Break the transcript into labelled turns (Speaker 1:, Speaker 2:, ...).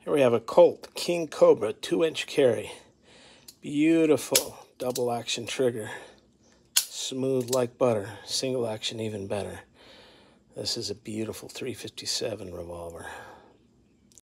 Speaker 1: Here we have a Colt King Cobra 2-inch carry. Beautiful double action trigger. Smooth like butter. Single action even better. This is a beautiful .357 revolver.